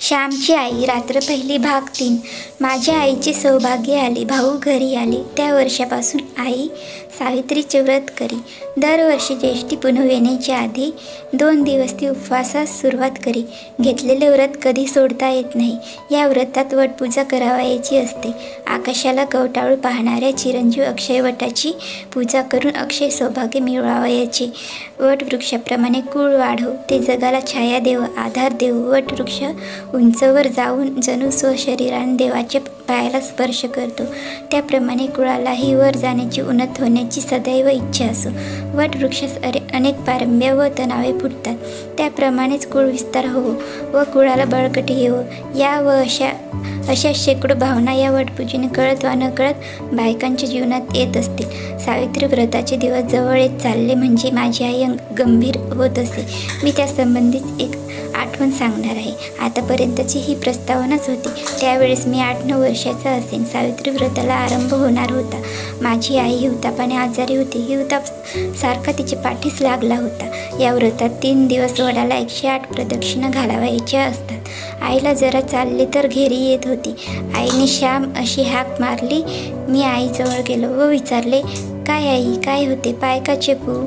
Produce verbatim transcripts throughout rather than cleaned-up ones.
श्यामची आई रात्र पहिली भाग तीन. माझ्या आईचे सौभाग्य आले, भाऊ घरी आले. त्या वर्षापासून आई सावित्रीचे व्रत करी. दरवर्षी ज्येष्ठी पुनव येण्याच्या आधी दोन दिवस ती उपवासास सुरुवात करी. घेतलेले व्रत कधी सोडता येत नाही. या व्रतात वटपूजा करावयाची असते. आकाशाला कवटाळू पाहणाऱ्या चिरंजीव अक्षयवटाची पूजा करून अक्षय सौभाग्य मिळवावयाचे. वटवृक्षाप्रमाणे कुळ वाढो, ते जगाला छाया देव, आधार देव. वटवृक्ष उंचवर जाऊन जणू स्वशरीराने देवाच्या पायाला स्पर्श करतो, त्याप्रमाणे कुळालाही वर जाण्याची, उन्नत होण्याची सदैव इच्छा असो. वटवृक्षास अनेक पारंब्या व तणावे फुटतात, त्याप्रमाणेच कुळ विस्तार होवो व कुळाला बळकटी येवो, या व अशा अशा शेकडो भावना या वटपूजेने कळत वा न कळत बायकांच्या जीवनात येत असतील. सावित्री व्रताचे दिवस जवळ येत चालले म्हणजे माझी आई गंभीर होत असे. मी त्यासंबंधीच एक आठवण सांगणार आहे. आतापर्यंतची ही प्रस्तावनाच होती. त्यावेळेस मी आठ नऊ वर्षाचा असेन. सावित्री व्रताला आरंभ होणार होता. माझी आई हिवतापाने आजारी होती. हिवताप सारखा तिच्या पाठीस लागला होता. या व्रतात तीन दिवस वडाला एकशे आठ प्रदक्षिणा घालावायच्या असतात. आईला जरा चालले तर घेरी येत होती. आईने श्याम अशी हाक मारली. मी आईजवळ गेलो व विचारले, काय आई, काय होते, पाय का चेपू?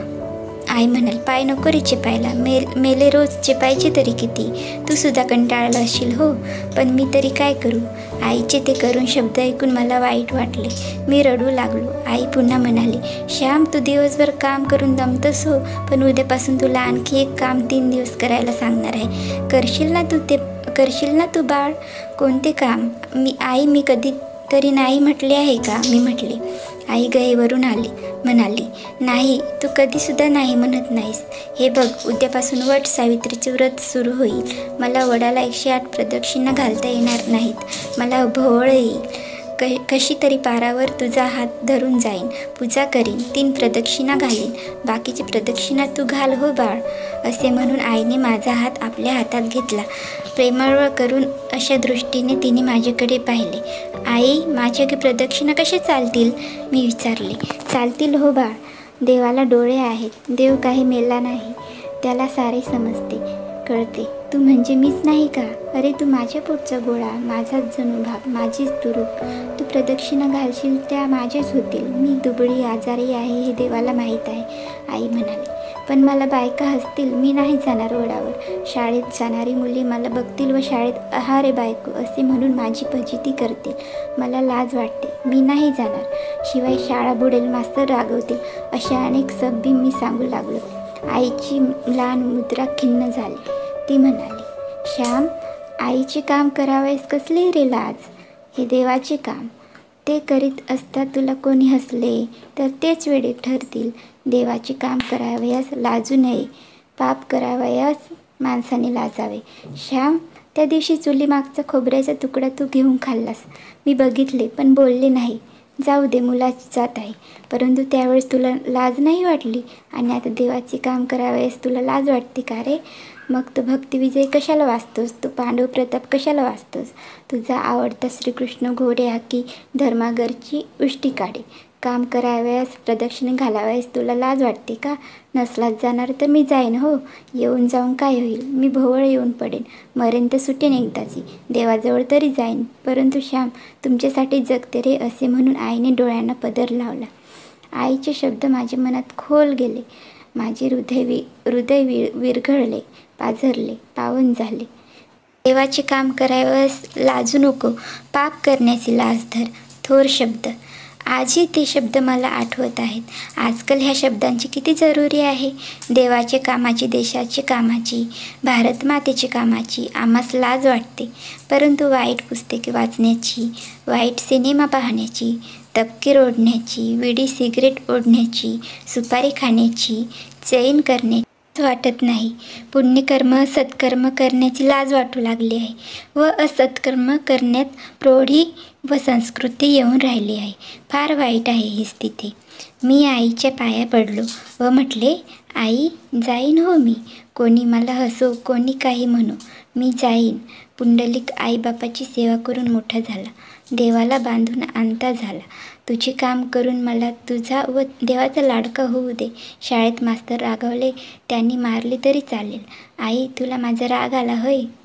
आई म्हणाल, पाय नको रे चेपायला, मेल मेले रोज चेपायचे तरी किती, तू सुद्धा कंटाळला असशील हो, पण मी तरी काय करू? आईचे ते करून शब्द ऐकून मला वाईट वाटले. मी रडू लागलो. आई पुन्हा म्हणाली, श्याम, तू दिवसभर काम करून दमतस हो, पण उद्यापासून तुला आणखी एक काम तीन दिवस करायला सांगणार आहे. करशील ना तू ते करशील ना तू बाळ? कोणते काम? मी आई मी कधी तरी नाही म्हटले आहे का? मी म्हटले. आई गईवरून आली. म्हणाली, नाही, तू कधीसुद्धा नाही म्हणत नाहीस. हे बघ, उद्यापासून वट सावित्रीचे व्रत सुरू होईल. मला वडाला एकशे आठ प्रदक्षिणा घालता येणार नाहीत. मला भोवळ येईल. क कशी तरी पारावर तुझा हात धरून जाईन, पूजा करीन, तीन प्रदक्षिणा घालीन, बाकीची प्रदक्षिणा तू घाल हो बाळ. असे म्हणून आईने माझा हात आपल्या हातात घेतला. प्रेमळ करून अशा दृष्टीने तिने माझ्याकडे पाहिले. आई, माझ्या प्रदक्षिणा कशा चालतील? मी विचारले. चालतील हो बाळ. देवाला डोळे आहेत. देव काही मेला नाही. त्याला सारे समजते, कळते. तू म्हणजे मीच नाही का? अरे, तू माझ्या पोटचा गोळा, माझाच जणू भाग, माझीच तू रूप. तू प्रदक्षिणा घालशील त्या माझ्याच होतील. मी दुबळी आजारी आहे हे देवाला माहीत आहे. आई म्हणाली, पण मला बायका हसतील. मी नाही जाणार वडावर. शाळेत जाणारी मुली मला बघतील व शाळेत आहारे बायको असे म्हणून माझी फजिती करतील. मला लाज वाटते. मी नाही जाणार. शिवाय शाळा बुडेल, मास्तर रागवतील, अशा अनेक सबबी मी सांगू लागलो. आईची लहान मुद्रा खिन्न झाली. ती म्हणाली, श्याम, आईचे काम करावयास कसले रे लाज? हे देवाचे काम. ते करीत असता तुला कोणी हसले तर तेच वेडे ठरतील. देवाचे काम करावयास लाजू नये. पाप करावयास माणसाने लाजावे. श्याम, त्या दिवशी चुलीमागचा खोबऱ्याचा तुकडा तू घेऊन खाल्लास. मी बघितले, पण बोलले नाही. जाऊ दे, मुलाची जात आहे. परंतु त्यावेळेस तुला लाज नाही वाटली, आणि आता देवाचे काम करावयास तुला लाज वाटते का रे? मग तो भक्तिविजय कशाला वाचतोस? तू पांडव प्रताप कशाला वाचतोस? तुझा आवडता श्रीकृष्ण घोडे हाकी धर्मागरची उष्टी काढे. काम करावयास, प्रदक्षिणे घालावयास तुला लाज वाटते का? नसलाच जाणार तर मी जाईन हो. येऊन जाऊन काय होईल? मी भोवळ येऊन पडेन. मरेन तर सुटेन एकदाची. देवाजवळ तरी जाईन. परंतु श्याम, तुमच्यासाठी जगते रे, असे म्हणून आईने डोळ्यांना पदर लावला. आईचे शब्द माझ्या मनात खोल गेले. माझे हृदय वि हृदय वि विरघळले, पाझरले, पावन झाले. देवाचे काम करावयास लाजू नको. पाप करण्याची लाज धर. थोर शब्द. आजही ते शब्द मला आठवत आहेत. आजकाल ह्या शब्दांची किती जरुरी आहे. देवाचे कामाची, देशाचे कामाची, भारतमातेचे कामाची आम्हास लाज वाटते. परंतु वाईट पुस्तके वाचण्याची, वाईट सिनेमा पाहण्याची, तपकीर ओढण्याची, विडी सिगरेट ओढण्याची, सुपारी खाण्याची, चैन करण्याची वाटत नाही. पुण्यकर्म, सत्कर्म करण्याची लाज वाटू लागली आहे व असत्कर्म करण्यात प्रौढी व संस्कृती येऊन राहिली आहे. फार वाईट आहे ही स्थिती. मी आईच्या पाया पडलो व म्हटले, आई, जाईन हो मी. कोणी मला हसो, कोणी काही म्हणो, मी जाईन. पुंडलिक आईबापाची सेवा करून मोठा झाला. देवाला बांधून आणता झाला. तुझे काम करून मला तुझा व देवाचा लाडका होऊ दे. शाळेत मास्तर रागावले, त्यांनी मारले तरी चालेल. आई, तुला माझा राग आला होय?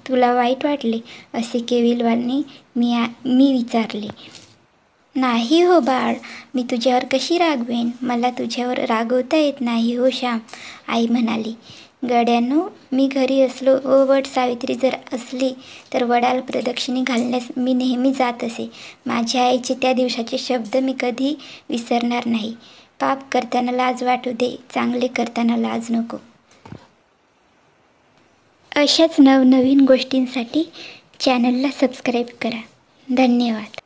तुला वाईट वाटले असे केविलवाणी मी आ मी विचारले. नाही हो बाळ, मी तुझ्यावर कशी रागवेन? मला तुझ्यावर रागवता येत नाही हो श्याम, आई म्हणाली. गड्यानो, मी घरी असलो व वट सावित्री जर असली तर वडाला प्रदक्षिणे घालण्यास मी नेहमी जात असे. माझ्या आईचे त्या दिवसाचे शब्द मी कधी विसरणार नाही. पाप करताना लाज वाटू दे, चांगले करताना लाज नको. अशाच नवनवीन गोष्टींसाठी चॅनलला सबस्क्राईब करा. धन्यवाद.